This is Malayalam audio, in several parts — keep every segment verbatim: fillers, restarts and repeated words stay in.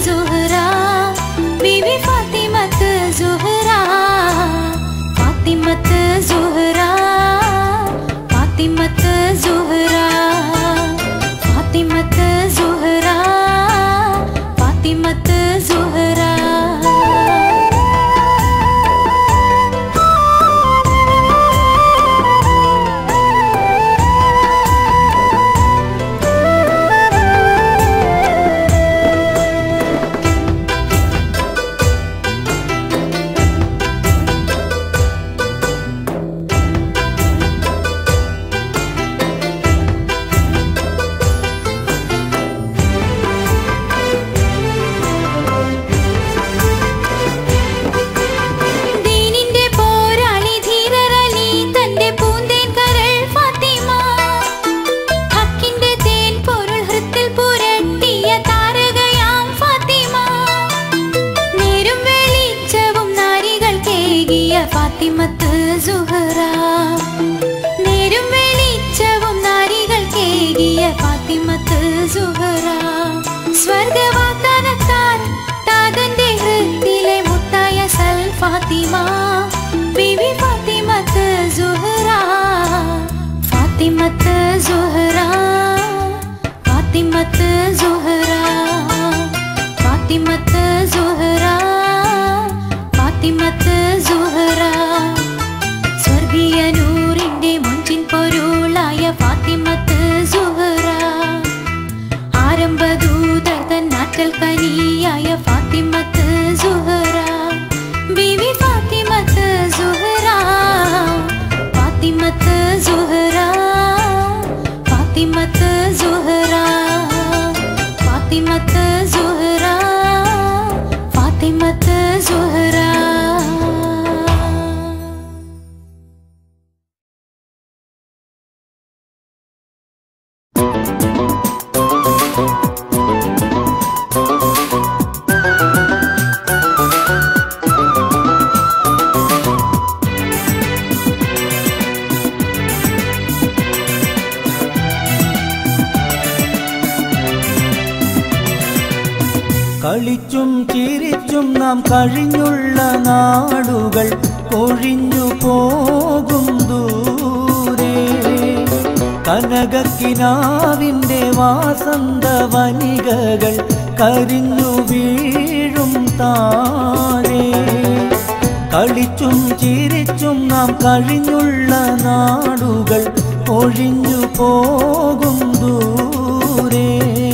സുഹ്റാ ബീവി ഫാത്തിമത്ത് സുഹ്റാ ഫാത്തിമത്ത് സുഹ്റാ ഫാത്തിമത്ത് സുഹ്റാ ഫാത്തിമത്ത് സുഹ്റാ ഫാത്തിമത്ത് സുഹ്റാ ഫാത്തിമത്ത് സുഹ്റാ നേരും വെളിച്ചവും നാരികൾക്കേകിയ ഫാത്തിമത്ത് സുഹ്റാ സ്വർഗവാഗ്ദാനത്താൽ താതന്റെ ഹൃത്തിലെ മുത്തായ സൽ ഫാത്തിമ ബീവി ഫാത്തിമത്ത് സുഹ്റാ ഫാത്തിമത്ത് സുഹ്റാ ഫാത്തിമത്ത് സുഹ്റാ ഫാത്തിമത്ത് സുഹ്റാ ഫാത്തിമത്ത് സുഹ്റാ സ്വർഗീയ നൂറിന്റെ മുഞ്ചിൻ പൊരുളായ ഫാത്തിമത്ത് സുഹ്റാ ആരംഭദൂതർ തൻ ആറ്റൽ കനിയായ ഫാത്തിമത്ത് സുഹ്റാ ബീവി ഫാത്തിമത്ത് സുഹ്റാ ഫാത്തിമത്ത് സുഹ്റാ ഫാത്തിമത്ത് സുഹ്റാ ഫാത്തിമത്ത് സുഹ്റാ ഫാത്തിമത്ത് സുഹ്റാ കളിച്ചും ചിരിച്ചും നാം കഴിഞ്ഞുള്ള നാടുകൾ കൊഴിഞ്ഞു പോകും ദൂരെ കനകക്കിനാവിൻ്റെ വാസന്ത വനികകൾ കരിഞ്ഞു വീഴും താഴെ കളിച്ചും ചിരിച്ചും നാം കഴിഞ്ഞുള്ള നാടുകൾ കൊഴിഞ്ഞു പോകും ദൂരെ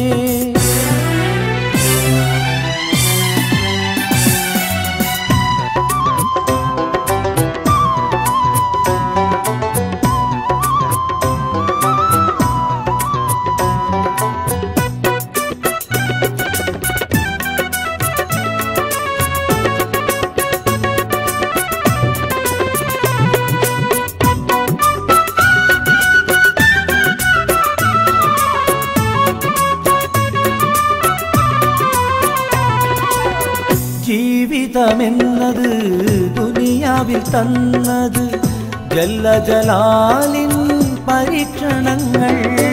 ജീവിതമെന്നത് ദുനിയാവിൽ തന്നത് ജല്ല ജലാലിൻ പരീക്ഷണങ്ങൾ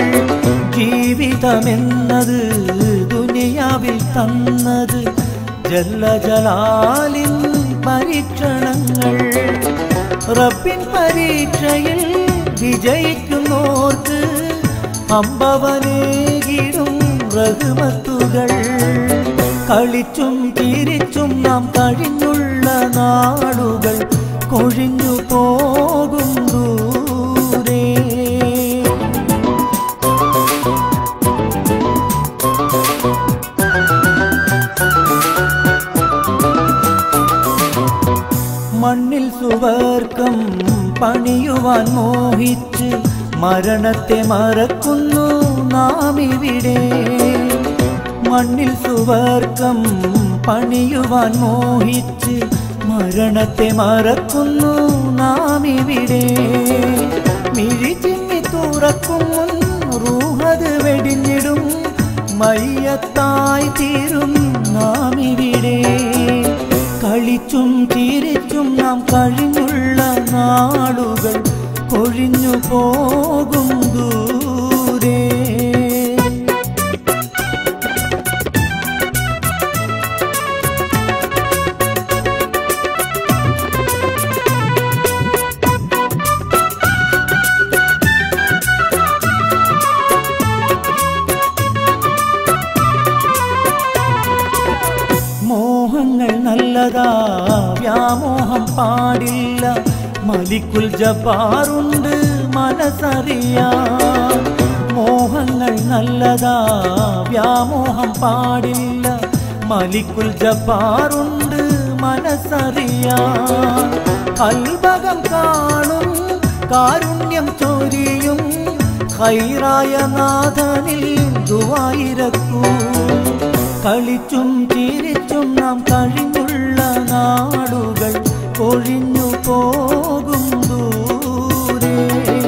ജീവിതമെന്നത് ദുനിയാവിൽ തന്നത് ജല്ല ജലാലിൻ പരീക്ഷണങ്ങൾ റബ്ബിൻ പരീക്ഷയിൽ വിജയിക്കുന്നോർക്ക് അമ്പവനേകിടും റഹ്മത്തുകൾ കളിച്ചും ചിരിച്ചും നാം കഴിഞ്ഞുള്ള നാടുകൾ കൊഴിഞ്ഞു പോകും ദൂരെ മണ്ണിൽ സുവർക്കം പണിയുവാൻ മോഹിച്ച് മരണത്തെ മറക്കുന്നു നാം ഇവിടെ മണ്ണിൽ സുവർക്കം പണിയുവാൻ മോഹിച്ച് മരണത്തെ മറക്കുന്നു നാം ഇവിടെ മിഴി ചിമ്മി തുറക്കും മുൻ റൂഹത് വെടിഞ്ഞിടും മയ്യത്തായി തീരും നാം ഇവിടെ കളിച്ചും ചിരിച്ചും നാം കഴിഞ്ഞുള്ള നാളുകൾ കൊഴിഞ്ഞു പോകും ദൂരെ നല്ലതാ വ്യാമോഹം പാടില്ല, മലിക്കുൽ ജബ്ബാറുണ്ട് മനസ്സറിയാൻ. മോഹങ്ങൾ നല്ലതാ വ്യാമോഹം പാടില്ല, മലിക്കുൽ ജബ്ബാറുണ്ട് മനസ്സറിയാൻ. കൽബകം കാണും കാരുണ്യം ചൊരിയും ഖൈറായ നാഥനിൽ ദുആയിരക്കൂ. കളിച്ചും ചിരിച്ചും നാം കഴിഞ്ഞുള്ള നാടുകൾ കൊഴിഞ്ഞു പോകും ദൂരെ.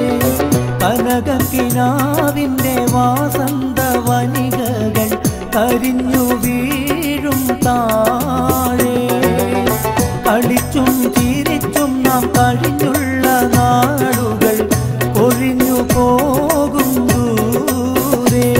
കനകക്കിനാവിൻ്റെ വാസന്ത വനികകൾ കരിഞ്ഞു വീഴും താഴെ. കളിച്ചും ചിരിച്ചും നാം കഴിഞ്ഞുള്ള നാടുകൾ കൊഴിഞ്ഞു പോകും ദൂരെ.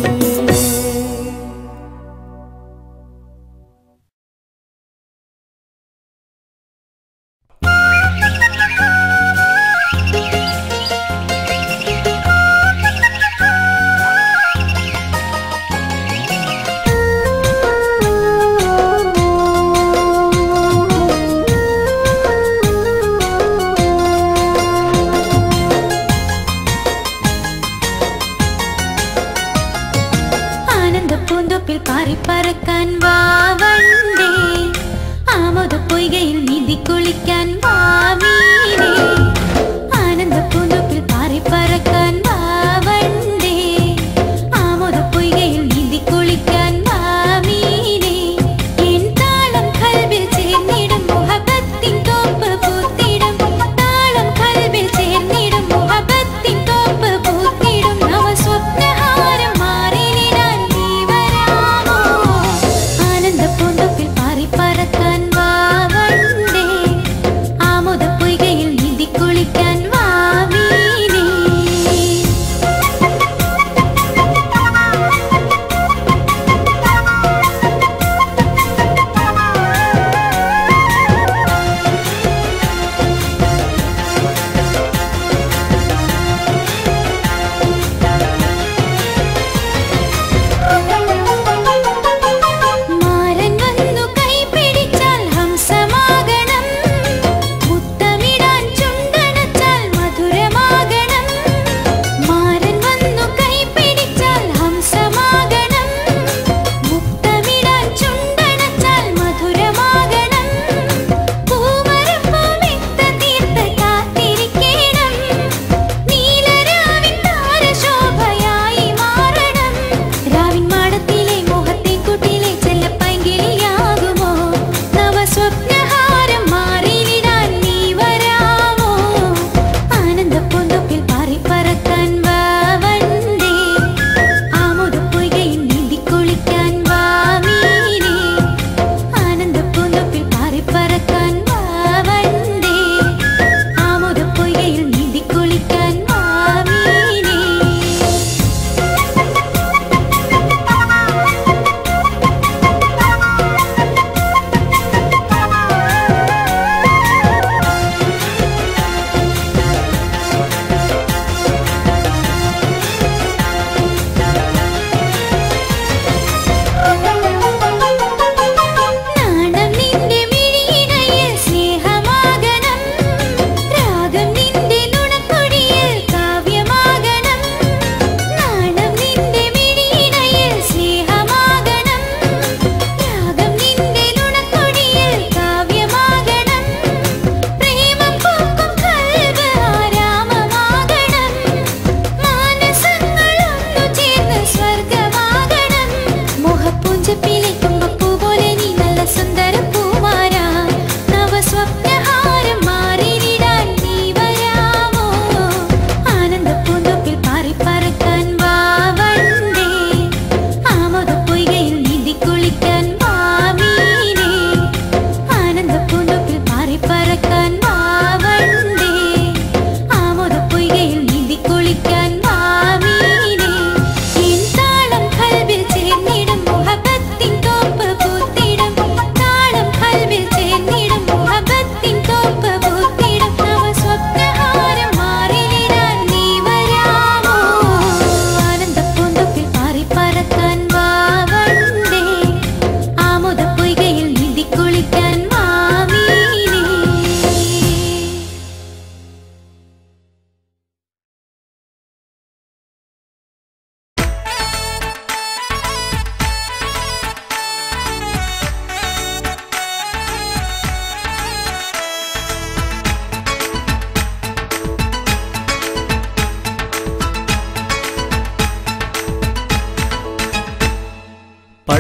പറക്കാൻ വാവണ്ടേ, ആമോദ പൊയ്കയിൽ നീതി കുളിക്കാൻ വാമീനേ. ആനന്ദ പൂന്തോപ്പിൽ പാറി പറക്കാൻ വാവണ്ടേ, ആമോദ പൊയ്കയിൽ നീതി കുളിക്കാൻ വാമീനേ. എൻ താളം കൽബിൽ ചേർന്നിടും മുഹബത്തിൻ തോപ്പ് പൂത്തിടും, താളം കൽബിൽ ചേർന്നിടും മുഹബത്തിൻ തോപ്പ് പൂത്തിടും. നവ സ്വപ്നഹാരം മാറിനിടാൻ നീ വരാമോ, ആനന്ദ പൂന്തോപ്പിൽ പാറി പറക്കാൻ വാവണ്ടേ,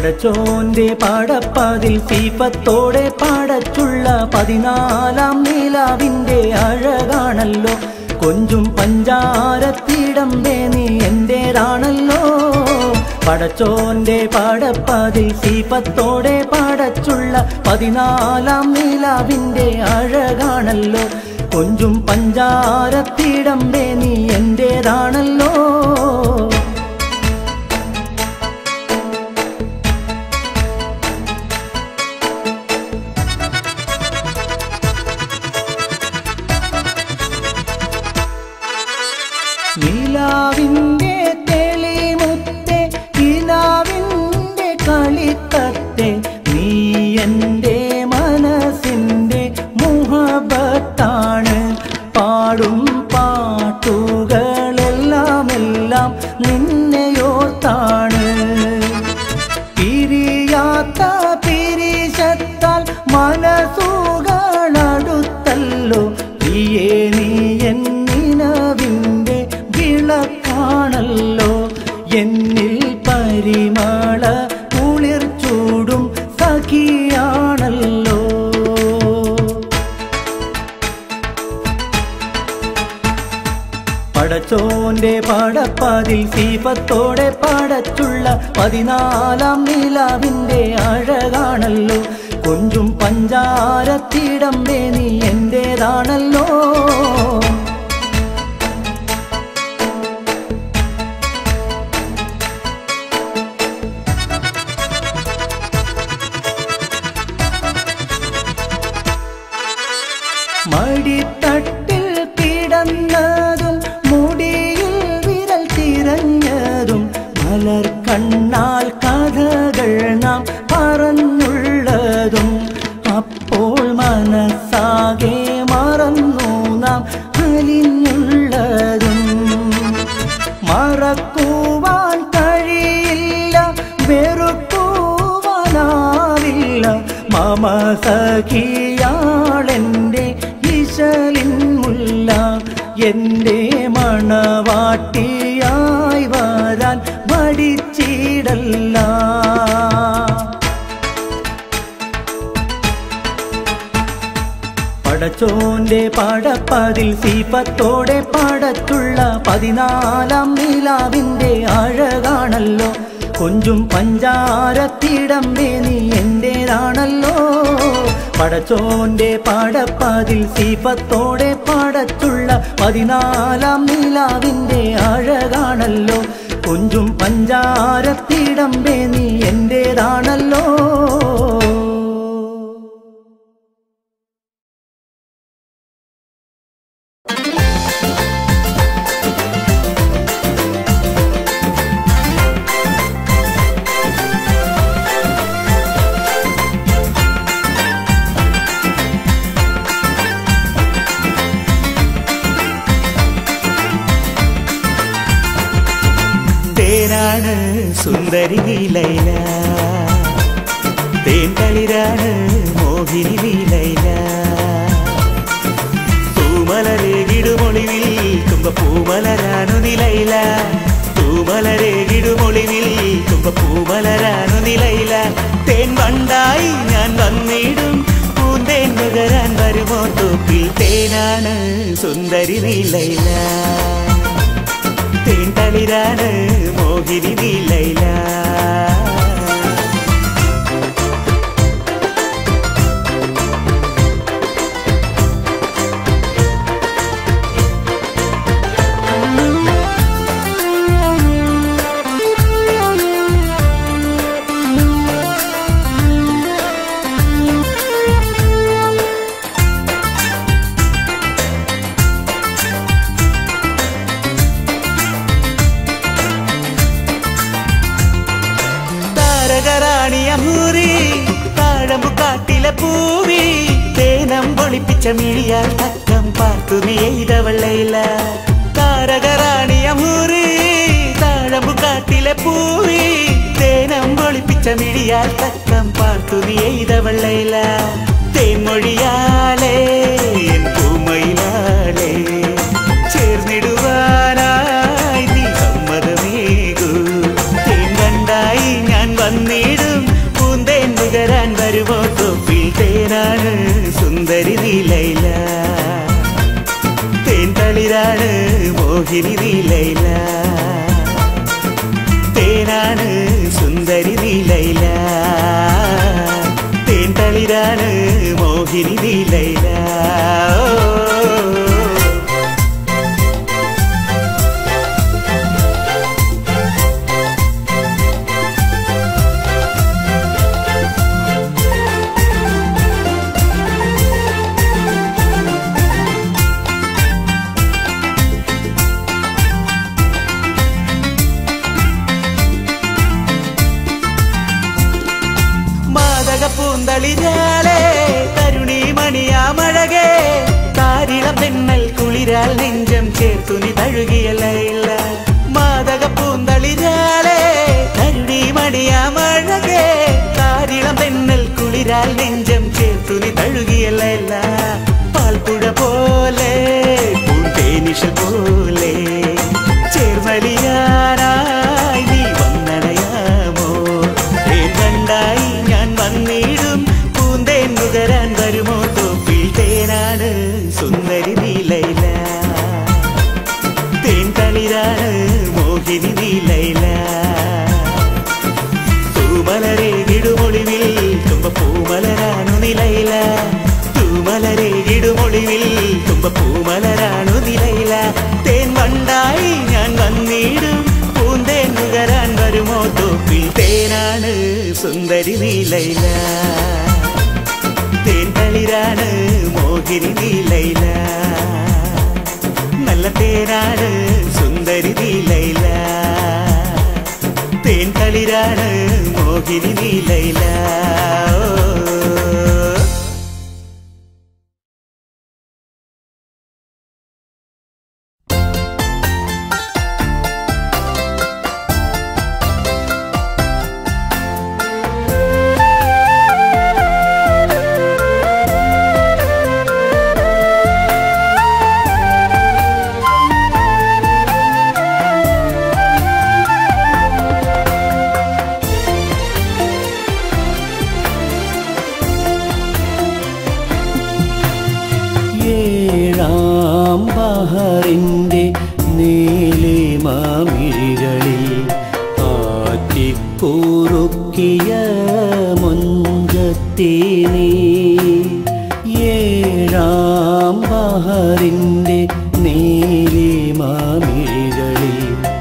പടച്ചോന്റെ പടപ്പതിൽ സീഫത്തോടെ പടച്ചുള്ള പതിനാലാം നിലാവിന്റെ അഴകാണല്ലോ. കൊഞ്ചും പഞ്ചാരത്തിടമ്പേ നീ എന്റേതാണല്ലോ. പടച്ചോന്റെ പടപ്പതിൽ സീഫത്തോടെ പടച്ചുള്ള പതിനാലാം നിലാവിന്റെ അഴകാണല്ലോ. കൊഞ്ചും പഞ്ചാരത്തിടമ്പേ നീ എന്റേതാണല്ലോ. നിലാവിന്റെ തെളിമുത്തെ കിനാവിന്റെ കളിത്തത്തെ നീ എൻ്റെ മനസ്സിൻ്റെ മുഹബത്താണ്. പാടും പാട്ടുകളെല്ലാം എല്ലാം നിന്നെയോർത്താണ്. പിരിയാത്ത പിരിശത്താൽ മനസ്സുകളടുത്തല്ലോ. പ്രിയേ നീ എന്നിനവിൻ്റെ വിളക്കാണല്ലോ. എന്നിൽ പരിമള കുളിർ ചൂടും സഖിയാണല്ലോ. പടച്ചോന്റെ പടപ്പതിൽ സീഫത്തോടെ പടച്ചുള്ള പതിനാലാം നിലാവിന്റെ അഴകാണല്ലോ. കൊഞ്ചും പഞ്ചാരത്തിടമ്പേ നീ എന്റേതാണല്ലോ. മടിത്തട്ടിൽ കിടന്നതും മുടിയിൽ വിരൽ തിരഞ്ഞതും മലർ കണ്ണാൽ കഥകൾ നാം പറഞ്ഞുള്ളതും അപ്പോൾ മനസ്സാകെ മറന്നു നാം അലിഞ്ഞുള്ളതും. മറക്കുവാൻ കഴിയില്ല വെറുക്കുവാനാവില്ല മമ സഖിയാളെൻ്റെ ഇശലിൻ മുല്ല. എൻ്റെ മണവാട്ടിയായി വരാൻ മടിച്ചിടല്ല. പടച്ചോന്റെ പടപ്പതിൽ സീഫത്തോടെ പടച്ചുള്ള പതിനാലാം നിലാവിന്റെ അഴകാണല്ലോ. കൊഞ്ചും പഞ്ചാരത്തിടമ്പേ നീ എന്റേതാണല്ലോ. പടച്ചോന്റെ പടപ്പതിൽ സീഫത്തോടെ പടച്ചുള്ള പതിനാലാം നിലാവിന്റെ അഴകാണല്ലോ. കൊഞ്ചും പഞ്ചാരത്തിടമ്പേ നീ എന്റേതാണല്ലോ. സുന്ദരി ലൈല തേൻകളിരാണ് മോഹിനി ലൈല. തൂമലരേകിടുമൊളിവിൽ തുമ്പപ്പൂമലരാണു നിലയില. തൂമലരേകിടുമൊളിവിൽ തുമ്പപ്പൂമലരാണു നിലയില. തേൻ വണ്ടായി ഞാൻ വന്നിടും പൂന്തേൻ നുകരാൻ വരുമോ തോപ്പിൽ. തേനാണ് സുന്ദരി ലൈല തേൻകളിരാണ് മോഹിനി ലൈല. താഴമ്പുകാട്ടിലെ പൂവി തേനം പൊളിപ്പിച്ച മിഴിയാൽ തക്കം പാർത്തു നീ എയ്തവള്ളയില. താരകറാണിയ മൂറി താഴമ്പുകാട്ടിലെ പൂവി തേനം പൊളിപ്പിച്ച മിഴിയാൽ തക്കം പാർത്തു നീ എയ്തവള്ളയില. തേൻമൊഴിയാലേ എൻ പൂമയിലാലേ ചേർന്നിടുവാനായി നീ സമ്മതമേകൂ. തേൻ കണ്ടായി ഞാൻ വന്നിടും ലൈല തേൻ തളിരാണ് മോഹിനി നീ ലൈല തേനാണ് സുന്ദരി നീ ലൈല തേൻ തളിരാണ് മോഹിനി നീ ലൈല പൂന്തളിരാളെ കരുണി മണിയാമഴകേ താരിളം തെന്നൽ കുളിരാൽ നെഞ്ചം ചേർത്തു നീ തഴുകിയ ലൈല മാതക പൂന്തളിരാളെ കരുണി മണിയാമഴകേ താരിളം തെന്നൽ കുളിരാൽ നെഞ്ചം ചേർത്തു നീ തഴുകിയ ലൈല പാൽപ്പുഴ പോലെ പൂന്തേനിഷ പോലെ ചേർമലിയാനായി നീ വന്നണയാമോ കണ്ടായി ഞാൻ വന്നിടും പൂന്തേൻ നുകരാൻ വരുമോ തോപ്പിൽ തേനാണ് സുന്ദരി നീ ലൈല തേൻ തളിരാണ് മോഹിനി നീ ലൈല തൂമലരെ ഇടുമൊളിവിൽ തുമ്പ പൂമലരാണു നീ ലൈല തൂമലരെ ഇടുമൊളിവിൽ തുമ്പ പൂമലരാണു നീ ലൈല തേൻ വണ്ടായി ഞാൻ വന്നിടും പൂന്തേൻ നുകരാൻ വരുമോ തോപ്പിൽ തേനാണ് സുന്ദരി നീ ലൈല തേൻ തളിരാണ് മോഹിനി നീ ലൈല നല്ല തേനാണ് സുന്ദരി നീ ലൈല തേൻ തളിരാണ് മോഹിനി നീ ലൈല ബഹറിൻ്റെ നീലിമാമിഴികളിൽ ആറ്റിക്കൂറുക്കിയ മുഞ്ചത്തി നീ ഏഴാം ബഹറിൻ്റെ നീലിമാമിഴികളിൽ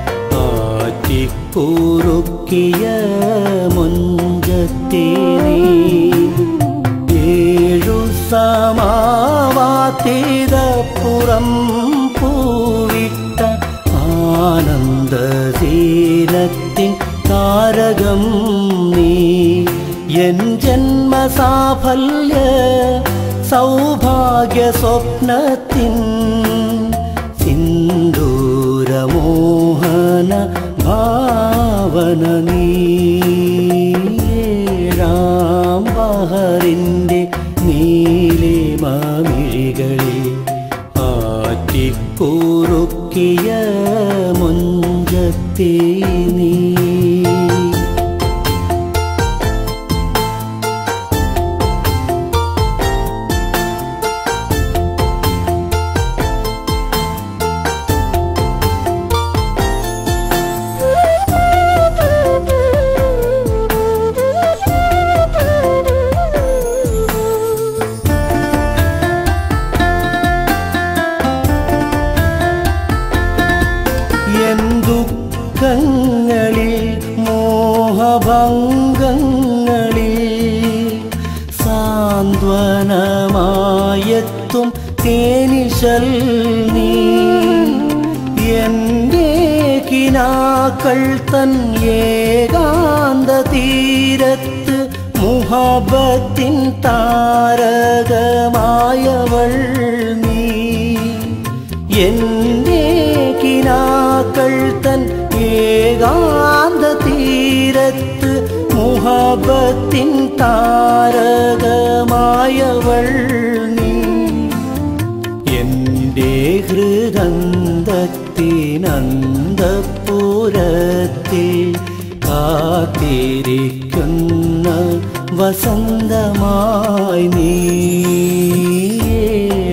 ആറ്റിക്കൂറുക്കിയ മുഞ്ചത്തി നീ ഏഴു സമാവാത്തിതപ്പുറം പൂവിട്ട ആനന്ദശീലത്തിൻ താരകം നീ എൻ ജന്മസാഫല്യ സൗഭാഗ്യ സ്വപ്നത്തിൻ സിന്ദൂരമോഹന ഭാവന നീ ഏഴാം ബഹറിൻ്റെ നീലിമാമിഴികളിൽ ആറ്റിക്കൂറുക്കിയ മുഞ്ചത്തി നീ ങ്ങളിൽ മോഹഭംഗങ്ങളിൽ സാന്ത്വനമായെത്തും തേനിശൽ നീ എൻ്റെ കിനാക്കൾ തൻ ഏകാന്ത തീരത്ത് മുഹബത്തിൻ താരകമായവൾ നീ എൻ്റെ കിനാക്കൾ തൻ ഏകാന്ത തീരത്ത് മുഹബത്തിൻ താരകമായവൾ നീ എൻ്റെ ഹൃദന്തത്തിനന്തപുരത്തിൽ കാത്തിരിക്കുന്ന വസന്തമായി നീ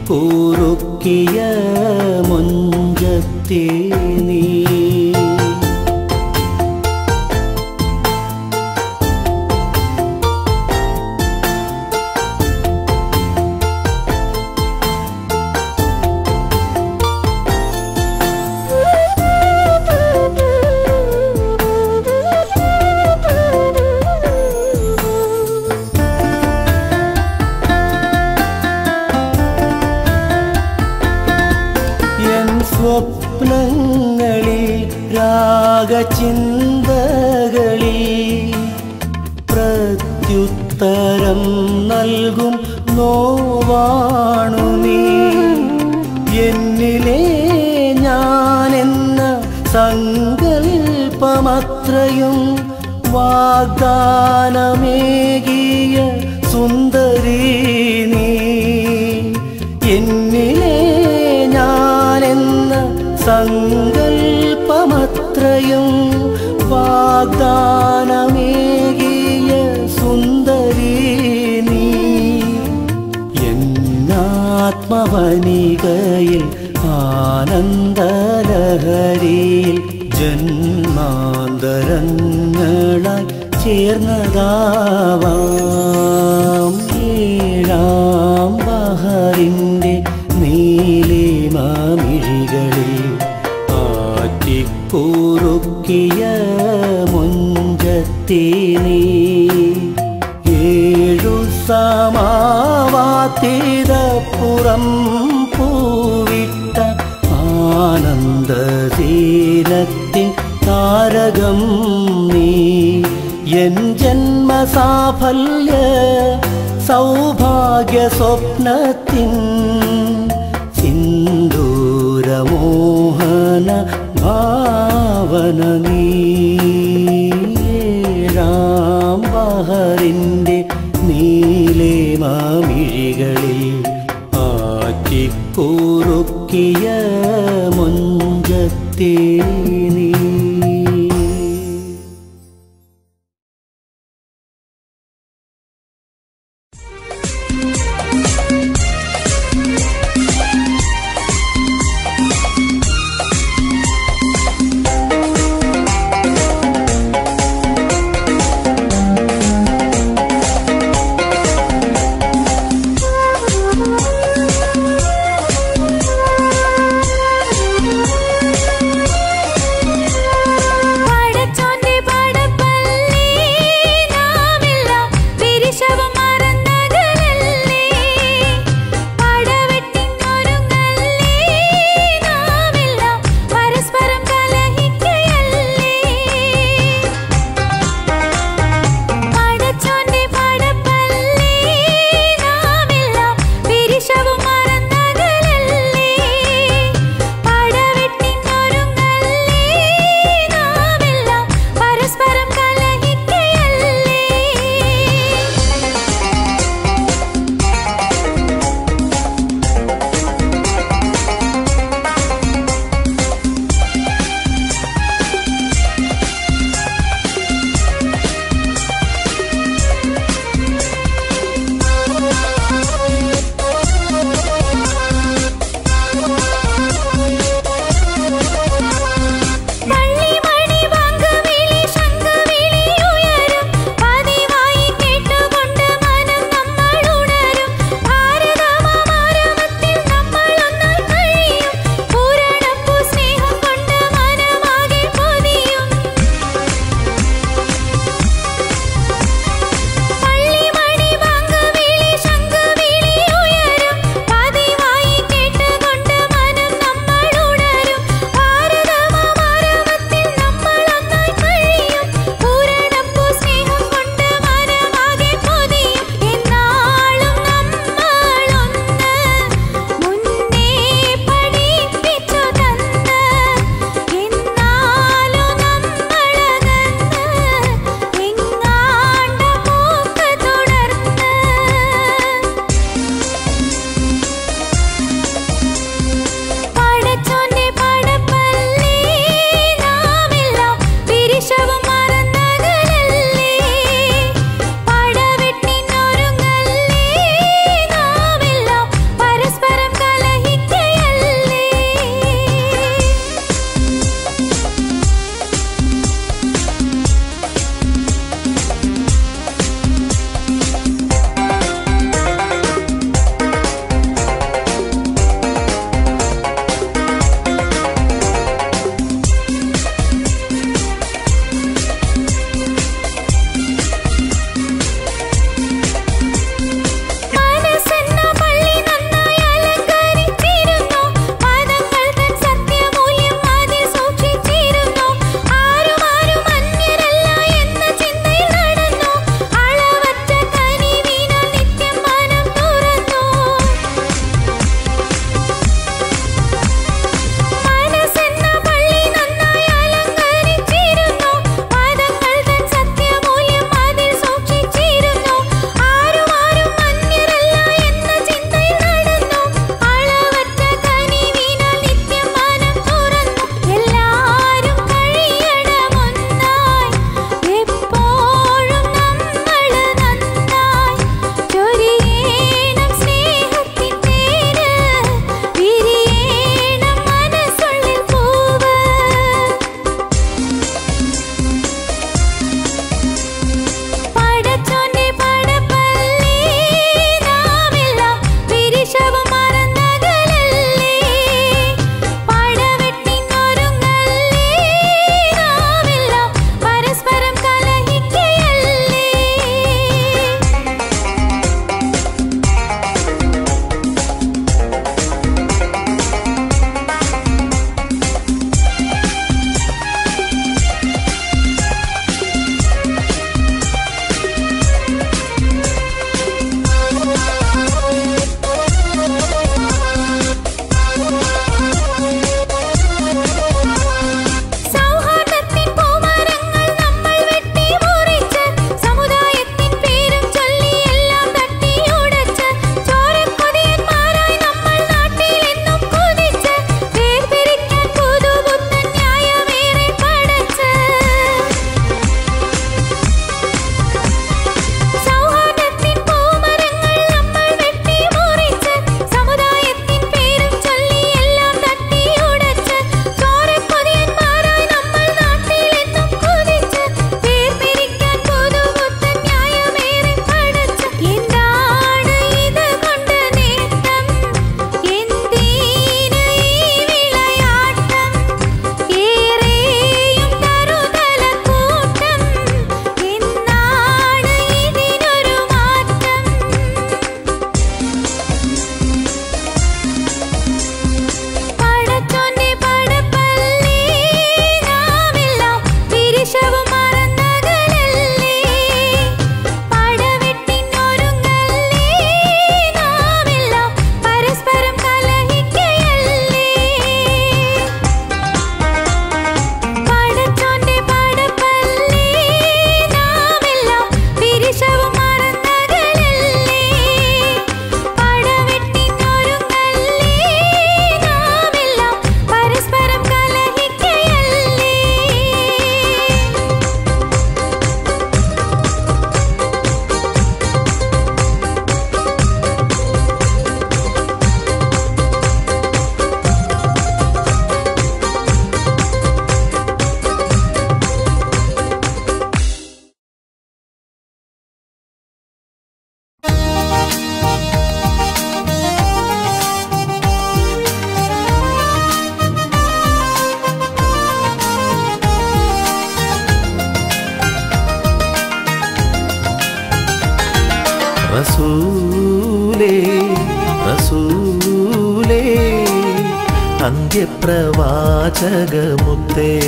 ആറ്റിക്കൂറുക്കിയ മൊഞ്ചത്തേ നീ. സ്വപ്നങ്ങളിൽ രാഗചിന്തകളിൽ പ്രത്യുത്തരം നൽകും നോവാണു നീ. എന്നിലെ ഞാനെന്ന സങ്കൽപ്പമത്രയും വാഗ്ദാനമേകിയ സുന്ദരീ നീ. എന്നിലെ ഞാനെന്ന സങ്കൽപ്പമത്രയും വാഗ്ദാനമേകിയ സുന്ദരീ നീ. എന്നാത്മവനികയിൽ ആനന്ദലഹരിയിൽ ജന്മാന്തരങ്ങളായി ചേർന്നതാവാം ഏഴാം ബഹറിൻ്റെ നീലിമമിഴികളിൽ ആറ്റിക്കൂറുക്കിയ മൊഞ്ചത്തേ നീ. ഏഴു സമാവാത്തിതപ്പുറം പൂവിട്ട ആനന്ദശീലത്തിൻ താരകം നീ. എൻ ജന്മസാഫല്യ സൗഭാഗ്യ സ്വപ്നത്തിൻ സിന്ദൂരമോഹന ഭാവന നീ. ഏഴാം ബഹറിൻ്റെ നീലിമമിഴികളിൽ ആറ്റിക്കൂറുക്കിയ മൊഞ്ചത്തേ നീ. റസൂലേ റസൂലേ അന്ത്യപ്രവാചകമുത്തേ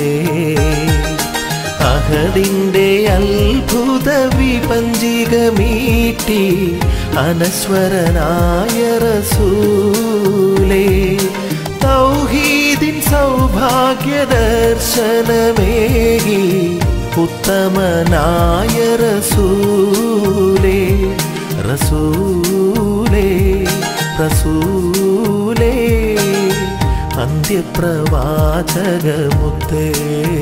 അഹദിന്റെ അത്ഭുത വിപഞ്ചികമീട്ടി അനശ്വരനായ റസൂലേ തൗഹീദിൻ സൗഭാഗ്യ ദർശനമേകി ഉത്തമനായ റസൂലേ റസൂലേ റസൂലേ അന്ത്യപ്രവാചകമുത്തേ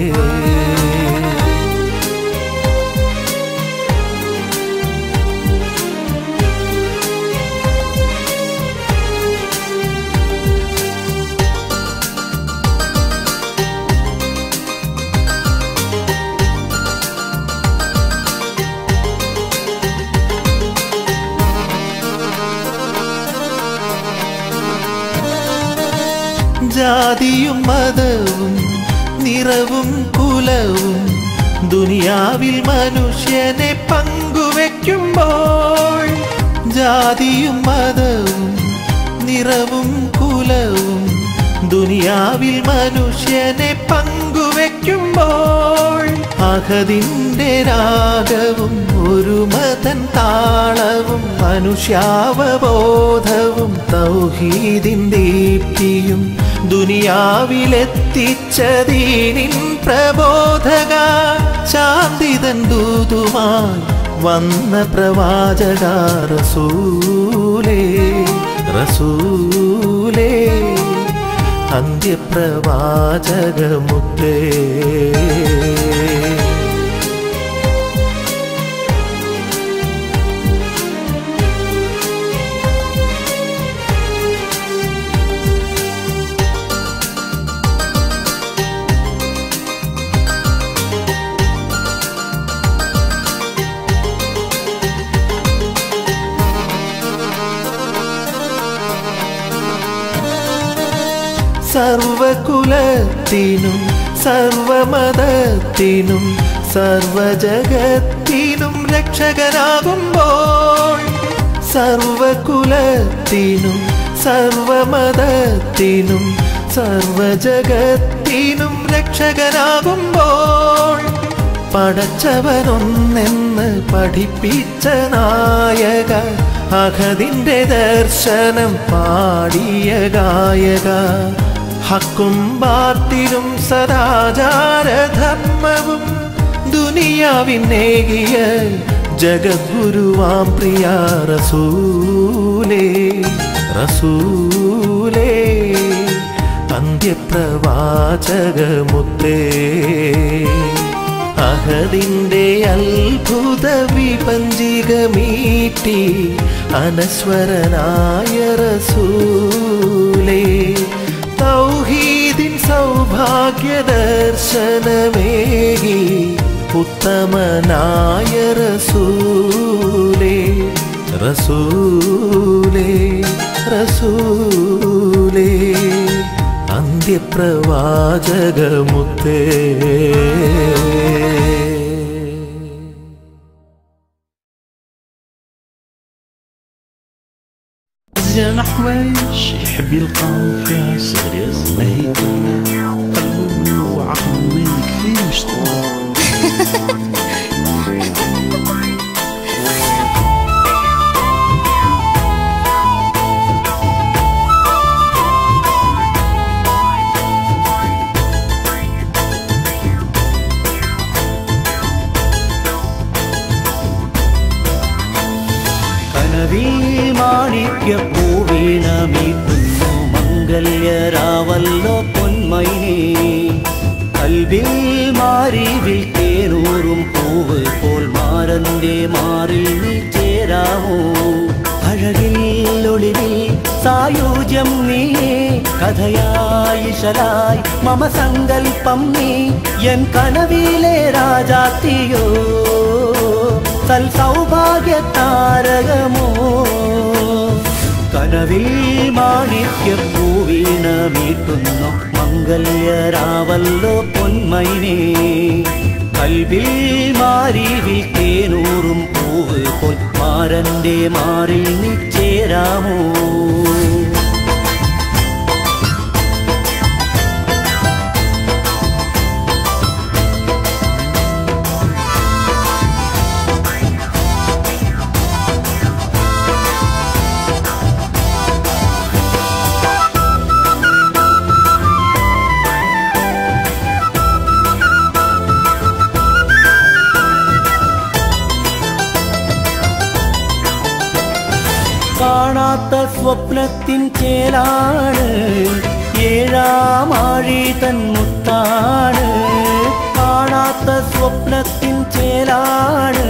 ജാതിയും മതവും നിറവും കുലവും ദുനിയാവിൽ മനുഷ്യനെ പങ്കുവെക്കുമ്പോൾ ജാതിയും മതവും നിറവും കുലവും ദുനിയാവിൽ മനുഷ്യനെ പങ്കുവെക്കുമ്പോൾ അഹദിന്റെ രാഗവും ഒരു മതൻ താളവും മനുഷ്യാവബോധവും തൗഹീദിൻ ദീപ്തിയും ദുനിയാവിലെത്തിച്ചതീനിൻ പ്രബോധക ശാന്തിതൻ ദൂതുമായി വന്ന പ്രവാചക റസൂലേ റസൂലേ അന്ത്യപ്രവാചകമുത്തേ സർവകുലത്തിനും സർവമതത്തിനും സർവജഗത്തിനും രക്ഷകനാകുമ്പോൾ സർവകുലത്തിനും സർവമതത്തിനും സർവജഗത്തിനും രക്ഷകനാകുമ്പോൾ പടച്ചവനൊന്നെന്ന് പഠിപ്പിച്ച നായക അഹദിന്റെ ദർശനം പാടിയ ഗായക ഹക്കും ബാത്തിലും സദാചാരധർമ്മവും ദുനിയാവിനേകിയ ജഗദ്ഗുരുവാം പ്രിയ റസൂലേ റസൂലേ അന്ത്യപ്രവാചകമുത്തേ അഹദിന്റെ അത്ഭുത വിപഞ്ചികമീട്ടി അനശ്വരനായ റസൂലേ തൗഹീദിൻ സൗഭാഗ്യ ദർശനമേകി ഉത്തമനായ റസൂലേ റസൂലേ റസൂലേ അന്ത്യപ്രവാചകമുത്തേ زين حوايج يحب يلقاو فيها صغير ما هي قلبه وعقله ما يكفيش പൂവീണമീട്ടുന്നു മംഗല്യരാവല്ലോ പൊന്മൈനേ കൽവിൽ മാറിവിൽ തേനൂറും പൂവ് പോൽ മാരന്റെ മാറിൽ നീ ചേരാമോ അഴകിൽ ഒളിവിൽ സായുജ്യം നീ കഥയായി ശലായി മമ സങ്കൽപ്പം നീ എൻ കനവിലെ രാജാത്തിയോ സൽ സൗഭാഗ്യ താരകമോ കനവിൽ മാണിക്യപ്പൂവീണമീട്ടുന്നു മംഗല്യരാവല്ലോ പൊന്മൈനേ കൽവിൽ മാറിവിൽ തേനൂറും പൂവ് പോൽ മാരന്റെ മാറിൽ നീ ചേരാമോ? കാണാത്ത സ്വപ്നത്തിൻ ചേലാണ് ഏഴാമാഴി തൻ മുത്താണ്. കാണാത്ത സ്വപ്നത്തിൻ ചേലാണ്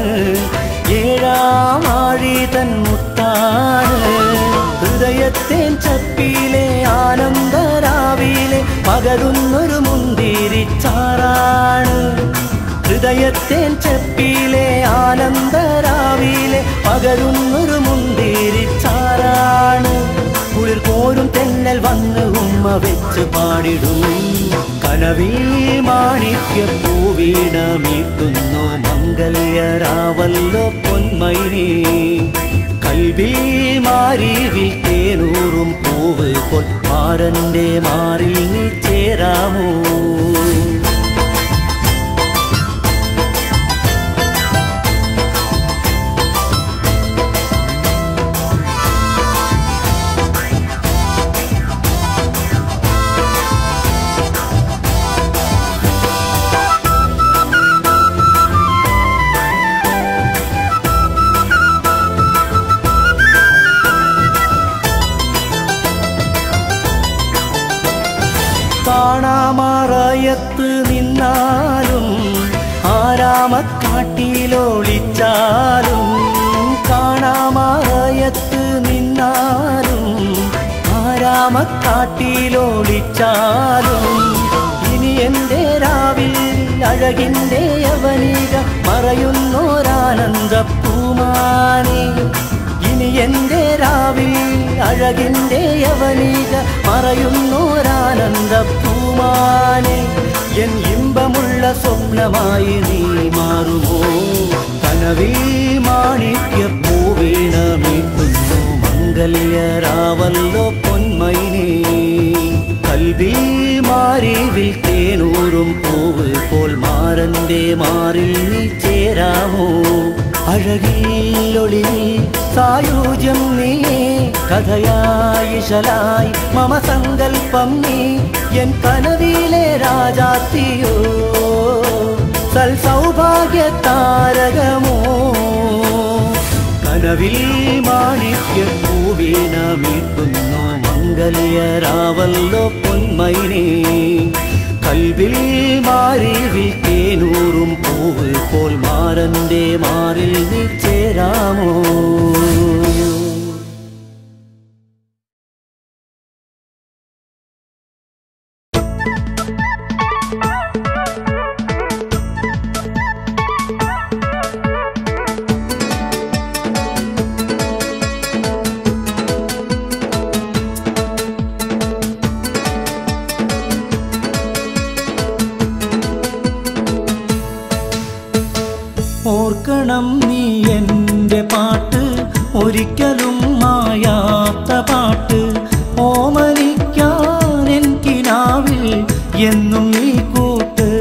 ഏഴാമാഴി തൻ മുത്താണ്. ഹൃദയത്തേൻ ചപ്പിയിലെ ആനന്ദരാവിലെ പകരുന്നൊരു മുന്തിരിച്ചാറാണ്. ഹൃദയത്തേൻ ചപ്പിയിലെ ആനന്ദരാവിലെ പകരുന്നൊരു മുന്തിരിച്ചാറാണ്. കുളിർ കോരും തെന്നൽ വന്ന് ഉമ്മ വെച്ച് പാടിടും. കനവിൽ മാണിക്യപ്പൂവീണമീട്ടുന്നു മംഗല്യരാവല്ലോ പൊന്മൈനീ. കൽവിൽ മാരിവിൽ തേനൂറും പൂവ് പോൽ മാരന്റെ മാറിൽ നീ ചേരാമോ? കാണാമറയത്ത് നിന്നാലും ആരാമക്കാട്ടിലൊളിച്ചാലും. കാണാമറയത്ത് നിന്നാലും ആരാമക്കാട്ടിലൊളിച്ചാലും. ഇനി എൻ്റെ രാവിൽ അഴകിൻ്റെ യവനിക മറയുന്നോരാനന്ദ പൂമാനേ. ഇനി എൻ്റെ രാവിൽ അഴകിൻ്റെ യവനിക മറയുന്നോരാനന്ദ പൂമാനേ. എൻ ഇമ്പമുള്ള സ്വപ്നമായി നീ മാറുമോ? കനവിൽ മാണിക്യപ്പൂവീണമീട്ടുന്നു മംഗല്യരാവല്ലോ പൊന്മൈനീ. കൽവിൽ മാരിവിൽ തേനൂറും പൂവ് പോൽ മാരന്റെ മാറിൽ നീ ചേരാമോ? അഴകിലൊളി സായുജ്യം നീയേ കഥയായിശലായി മമ സങ്കൽപ്പം നീ. എൻ കനവിലെ രാജാത്തിയോ സൽ സൗഭാഗ്യ താരകമോ? കനവിൽ മാണിക്യപ്പൂവീണമീട്ടുന്നു മംഗല്യരാവല്ലോ പൊന്മൈനീ. കൽവിൽ മാരിവിൽ തേനൂറും പൂവ് പോൽ മാരന്റെ മാറിൽ നീ ചേരാമോ? ഓർക്കണം നീ എൻ്റെ പാട്ട്, ഒരിക്കലും മായാത്ത പാട്ട്. ഓമനിക്കാൻ എൻ കിനാവിൽ എന്നും നീ കൂട്ട്,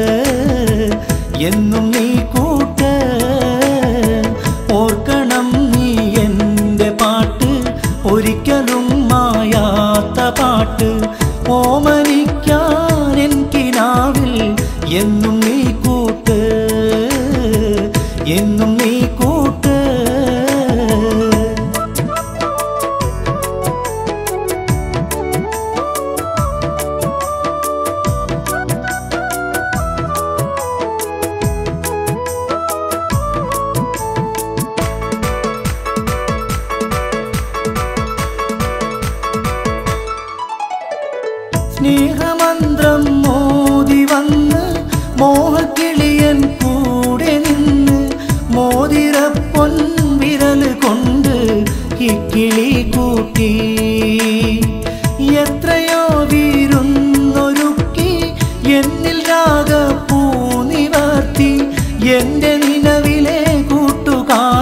എന്നും നീ കൂട്ട്. ഓർക്കണം നീ എൻ്റെ പാട്ട്, ഒരിക്കലും മായാത്ത പാട്ട്. ഓമനിക്കാൻ എൻ കിനാവിൽ എന്നും നീ കൂട്ട്, എന്നും നീ കൂട്ട്. സ്നേഹമന്ത്രം മോദി വന്ന് മോഹക്കിളിയൻ കൂടെ നിന്ന്. മോതിരപ്പൊൻ വിരൽ കൊണ്ട് ഇക്കിളി കൂട്ടി. എത്രയോ വീരുന്നൊരുക്കി എന്നിൽ രാഗപ്പൂ നിവർത്തി. എൻ്റെ നിലവിലെ കൂട്ടുകാർ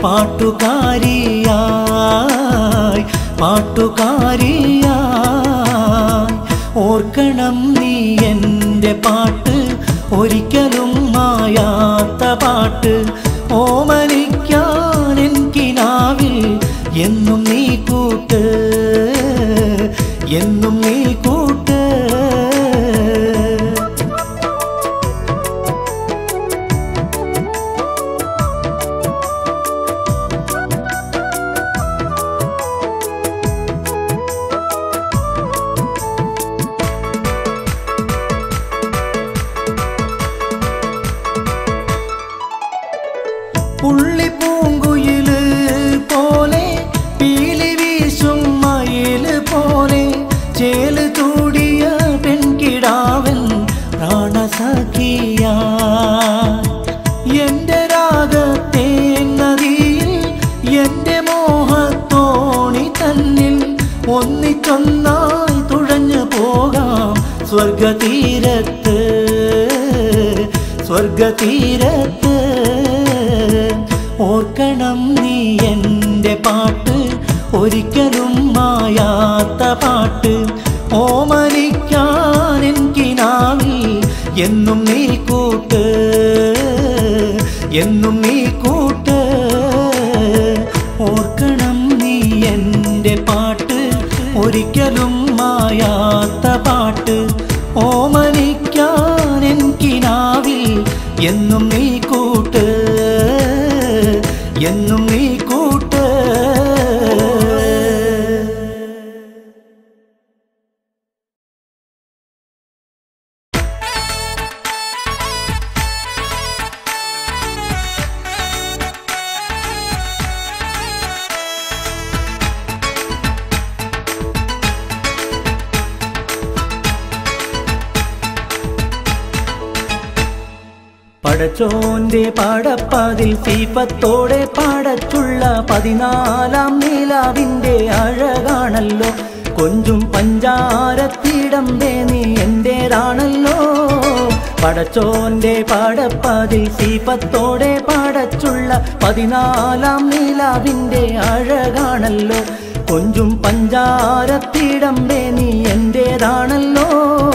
പാട്ടുകാരിയായി പാട്ടുകാരിയായി ഓർക്കണം നീ എൻ്റെ പാട്ട് ഒരിക്കലും മായാത്ത പാട്ട് ഓമനിക്കാൻ എൻ കിനാവിൽ എന്നും നീ കൂട്ട് എന്നും നീ കൂട്ട് പുള്ളിപ്പൂങ്കുയില് പോലെ പീലി വീശും മയില് പോലെ ചേല് ചൂടിയ പെൺകിടാവൻ പ്രാണസഖിയാ എൻ്റെ രാഗത്തെ നദിയിൽ എൻ്റെ മോഹത്തോണി തന്നിൽ ഒന്നിച്ചൊന്നായി തുഴഞ്ഞു പോകാം സ്വർഗതീരത്ത് സ്വർഗതീരത്ത് ഓർക്കണം നീ എൻ്റെ പാട്ട് ഒരിക്കലും മായാത്ത പാട്ട് ഓമനിക്കാൻ എൻ കിനാവിൽ എന്നും നീ കൂട്ട് എന്നും നീ കൂട്ട് ഓർക്കണം നീ എൻ്റെ പാട്ട് ഒരിക്കലും മായാത്ത പാട്ട് ഓമനിക്കാൻ എൻ കിനാവിൽ എന്നും നീ കൂട്ട് എന്നും നീ കൂട്ട് പടച്ചോന്റെ പാടപ്പതിൽ സീപ്പത്തോടെ പാടച്ചുള്ള പതിനാലാം നിലാവിൻ്റെ അഴകാണല്ലോ കൊഞ്ചും പഞ്ചാരത്തിടമ്പേ നീ എൻ്റേതാണല്ലോ പടച്ചോന്റെ പാടപ്പതിൽ സീപ്പത്തോടെ പാടച്ചുള്ള പതിനാലാം നിലാവിൻ്റെ അഴകാണല്ലോ കൊഞ്ചും പഞ്ചാരത്തിടമ്പേ നീ എൻ്റേതാണല്ലോ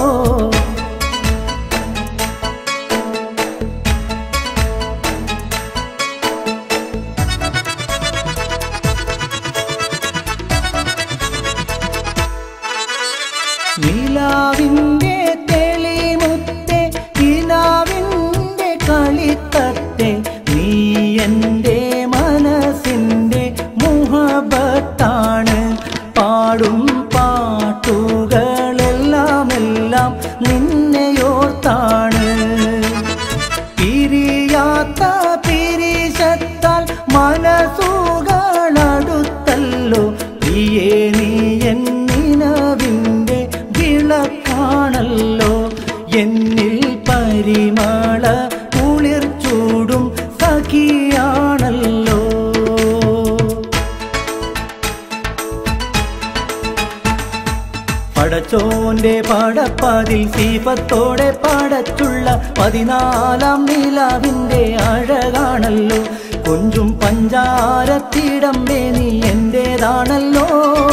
നിലാവിൻ്റെ തെളിമുത്തെ നിലാവിൻ്റെ കളിത്തത്തെ നീ എൻ്റെ മനസ്സിൻ്റെ മുഹബത്താണ് പാടും പാട്ടുകളെല്ലാം എല്ലാം നിന്നെയോർത്താണ് പിരിയാത്ത പിരിശത്താൽ മനസ്സുകളടുത്തല്ലോ പ്രിയേ നീ എന്നിനവിൻ്റെ വിളക്കാണല്ലോ എന്നിൽ പരിമള കുളിർ ചൂടും സഖിയാണല്ലോ പടച്ചോന്റെ പാടപ്പതിൽ സീഫത്തോടെ പാടച്ചുള്ള പതിനാലാം നിലാവിൻ്റെ അഴകാണല്ലോ കൊഞ്ചും പഞ്ചാരത്തിടമ്പേ നീ എൻ്റേതാണല്ലോ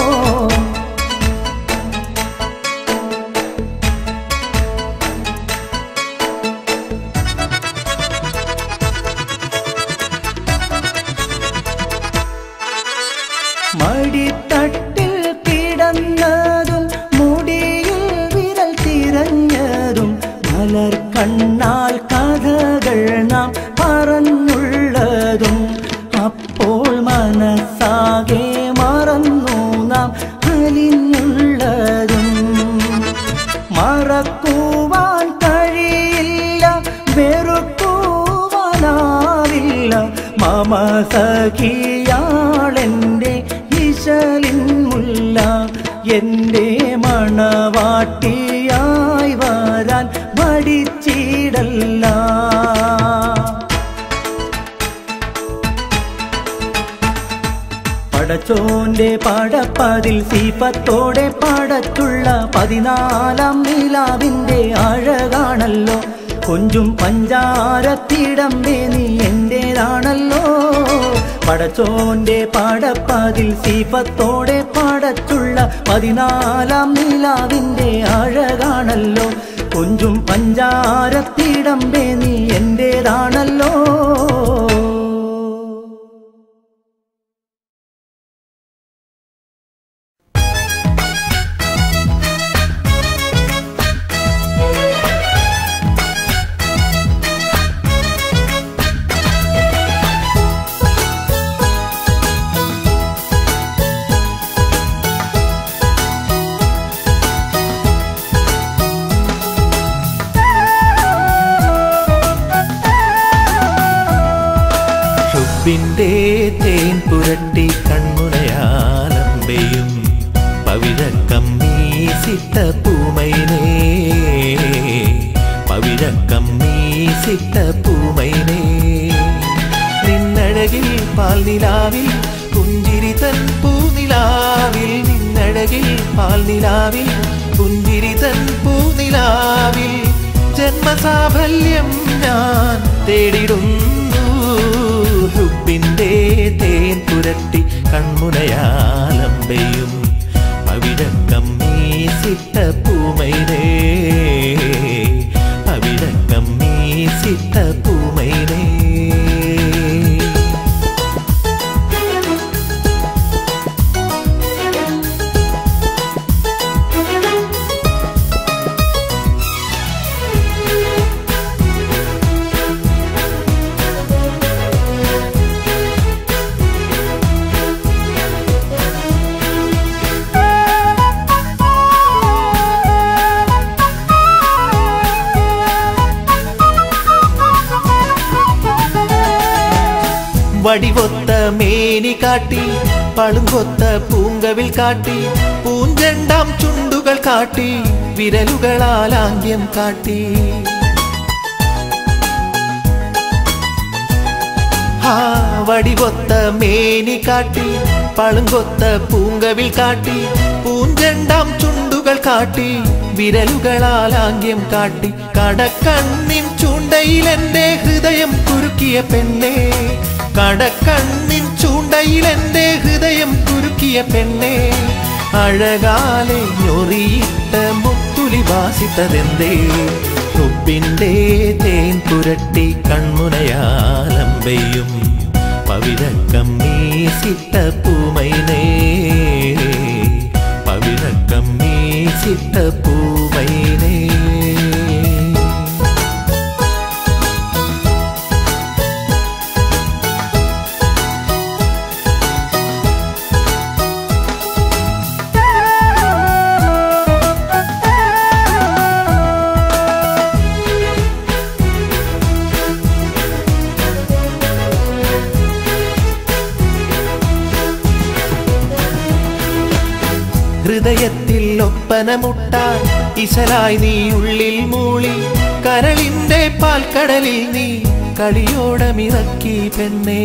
മടിത്തട്ടിൽ കിടന്നതും മുടിയിൽ വിരൽ തിരഞ്ഞതും മലർ കണ്ണാൽ കഥകൾ നാം പറഞ്ഞുള്ളതും അപ്പോൾ മനസ്സാകെ മറന്നു നാം അലിഞ്ഞുള്ളതും മറക്കുവാൻ കഴിയില്ല വെറുക്കുവാനാവില്ല മമ സഖിയാളെൻ്റെ ഇശലിൻ മുല്ല എൻ്റെ മണവാട്ടിയായി വരാൻ മടിച്ചിടല്ല പടച്ചോന്റെ പാടപ്പതിൽ സീഫത്തോടെ പാടച്ചുള്ള പതിനാലാം നിലാവിൻ്റെ അഴകാണല്ലോ കൊഞ്ചും പഞ്ചാരത്തിടമ്പേ നീ എൻ്റേതാണല്ലോ പടച്ചോന്റെ പാടപ്പാതിൽ സീഫത്തോടെ പാടച്ചുള്ള പതിനാലാം നിലാവിന്റെ അഴകാണല്ലോ. കൊഞ്ചും പഞ്ചാരത്തിടമ്പേ നീ എന്റേതാണല്ലോ. ിന്റെ തേൻ പുരട്ടി കൺമുനയാലമ്പയും പവിഴക്കമ്മീസിട്ട പൂമൈനേ പവിഴക്കമ്മീസിട്ട പൂമൈനേ നിന്നഴകിൽ പാൽനിലാവിൽ പുഞ്ചിരി തൻ പൂനിലാവിൽ നിന്നഴകിൽ പാൽനിലാവിൽ പുഞ്ചിരി തൻ പൂനിലാവിൽ ജന്മസാഫല്യം ഞാൻ തേടിടുന്നു. ഹുബിന്റെ തേൻ പുരട്ടി കൺമുനയാലമ്പയും പവിഴക്കമ്മീസിട്ട പൂമൈനേ പവിഴക്കമ്മീസിട്ട പൂമൈനേ. വടിവൊത്ത മേനി കാട്ടി പളുങ്കൊത്ത പൂങ്കവിൽ കാട്ടി പൂഞ്ചെണ്ടാം ചുണ്ടുകൾ കാട്ടി വിരലുകളാലാംഗ്യം കാട്ടി ആ വടിവൊത്ത മേനി കാട്ടി പളുങ്കൊത്ത പൂങ്കവിൽ കാട്ടി പൂഞ്ചെണ്ടാം ചുണ്ടുകൾ കാട്ടി വിരലുകളാലാംഗ്യം കാട്ടി കടക്കണ്ണിൻ ചൂണ്ടയിൽ എന്റെ ഹൃദയം കുരുക്കിയ പെണ്ണേ കടക്കണ്ണിൻ ചൂണ്ടയിൽ എന്റെ ഹൃദയം കുരുക്കിയ പെണ്ണേ അഴകാലെ ഞൊറിയിട്ട മുത്തുലി വാസിത്തതെന്തേ ഹുബിന്റെ തേൻ പുരട്ടി കൺമുനയാലമ്പയും പവിഴക്കമ്മീസിട്ട പൂമൈനേ പവിഴക്കമ്മീസിട്ട പൂമൈനേ. ഹൃദയത്തിൽ ഒപ്പനമുട്ടാൻ ഇശലായി നീ ഉള്ളിൽ മൂളി കരളിന്റെ പാൽക്കടലിൽ നീ കളിയോടമിറക്കി പെണ്ണേ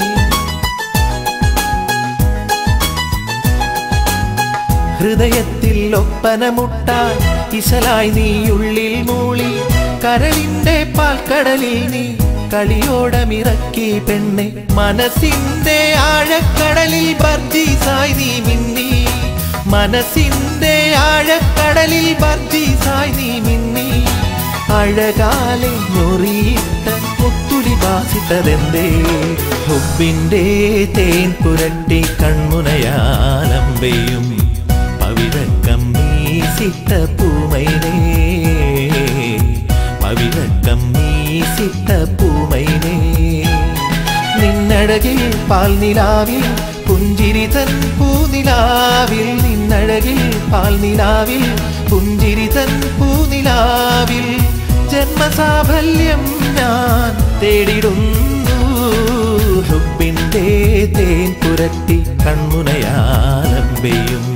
ഹൃദയത്തിൽ ഒപ്പനമുട്ടാൻ ഇശലായി നീ ഉള്ളിൽ മൂളി കരളിന്റെ പാൽക്കടലിൽ നീ കളിയോടമിറക്കി പെണ്ണെ മനസ്സിന്റെ ആഴക്കടലിൽ ബർജീസായി നീ മിന്നി മനസ്സിന്റെ ആഴക്കടലിൽ ബർജീസായി നീ മിന്നി അഴകാലെ ഞൊറിയിട്ട മുത്തുലി വാസിത്തതെന്തേ ഹുബിന്റെ തേൻ പുരട്ടി കൺമുനയാലമ്പയും പവിഴക്കമ്മീസിട്ട പൂമൈനേ പവിഴക്കമ്മീസിട്ട പൂമൈനേ നിന്നഴകിൽ പാൽനിലാവിൽ പുഞ്ചിരി തൻ പൂനിലാവിൽ നിന്നഴകിൽ പാൽനിലാവിൽ പുഞ്ചിരി തൻ പൂനിലാവിൽ ജന്മസാഫല്യം ഞാൻ തേടിടുന്നു ഹുബിന്റെ തേൻ പുരട്ടി കൺമുനയാലമ്പയും